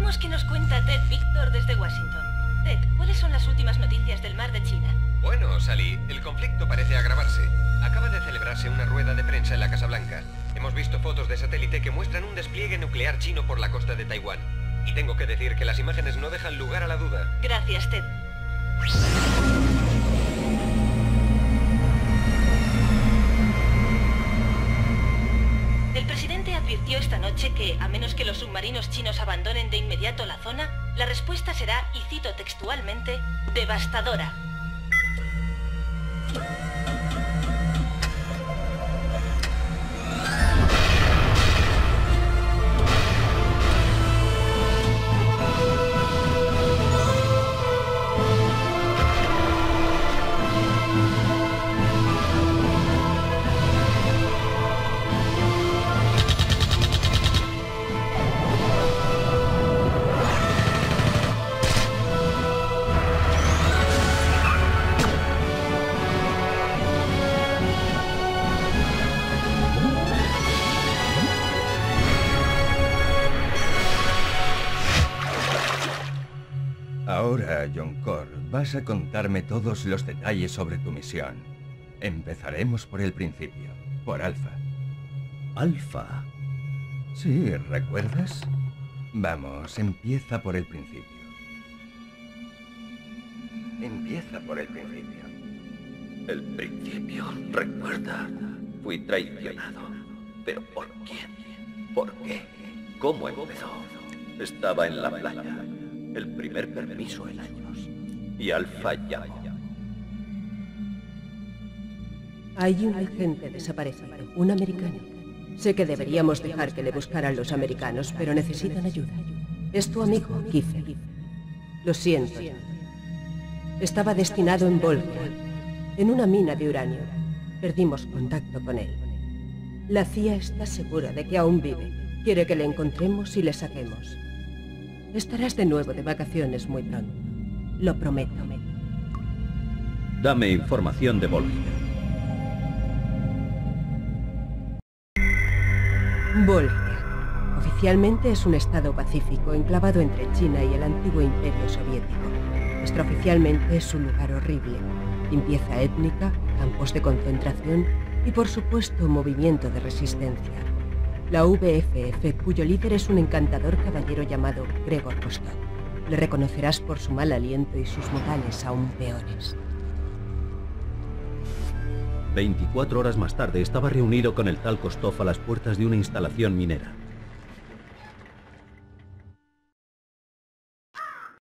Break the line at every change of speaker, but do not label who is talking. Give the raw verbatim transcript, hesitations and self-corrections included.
Veamos qué nos cuenta Ted Víctor desde Washington. Ted, ¿cuáles son las últimas noticias del mar de China?
Bueno, Sally, el conflicto parece agravarse. Acaba de celebrarse una rueda de prensa en la Casa Blanca. Hemos visto fotos de satélite que muestran un despliegue nuclear chino por la costa de Taiwán. Y tengo que decir que las imágenes no dejan lugar a la duda.
Gracias, Ted. El presidente advirtió esta noche que, a menos que los submarinos chinos abandonen de inmediato la zona, la respuesta será, y cito textualmente, devastadora.
Ahora, John Core, vas a contarme todos los detalles sobre tu misión. Empezaremos por el principio, por Alpha.
¿Alpha?
Sí, ¿recuerdas? Vamos, empieza por el principio. Empieza por el principio.
El principio, recuerda. Fui traicionado. ¿Pero por quién? ¿Por qué? ¿Cómo empezó? Estaba en la playa. El primer permiso en años. Y Alpha llamó.
Hay un agente desaparecido, un americano. Sé que deberíamos dejar que le buscaran los americanos, pero necesitan ayuda. Es tu amigo, Kiefer. Lo siento. Estaba destinado en Volker, en una mina de uranio. Perdimos contacto con él. La C I A está segura de que aún vive. Quiere que le encontremos y le saquemos. Estarás de nuevo de vacaciones muy pronto. Lo prometo.
Dame información de Volker.
Volker. Oficialmente es un estado pacífico enclavado entre China y el antiguo imperio soviético. Extraoficialmente es un lugar horrible. Limpieza étnica, campos de concentración y, por supuesto, movimiento de resistencia. La V F F, cuyo líder es un encantador caballero llamado Gregor Kostov. Le reconocerás por su mal aliento y sus modales aún peores.
veinticuatro horas más tarde estaba reunido con el tal Kostov a las puertas de una instalación minera.